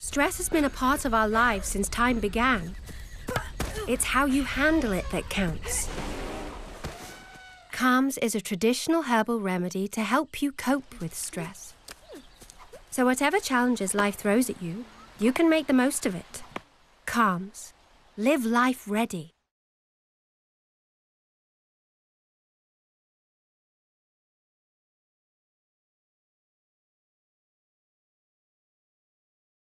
Stress has been a part of our lives since time began. It's how you handle it that counts. Kalms is a traditional herbal remedy to help you cope with stress. So whatever challenges life throws at you, you can make the most of it. Kalms. Live life ready.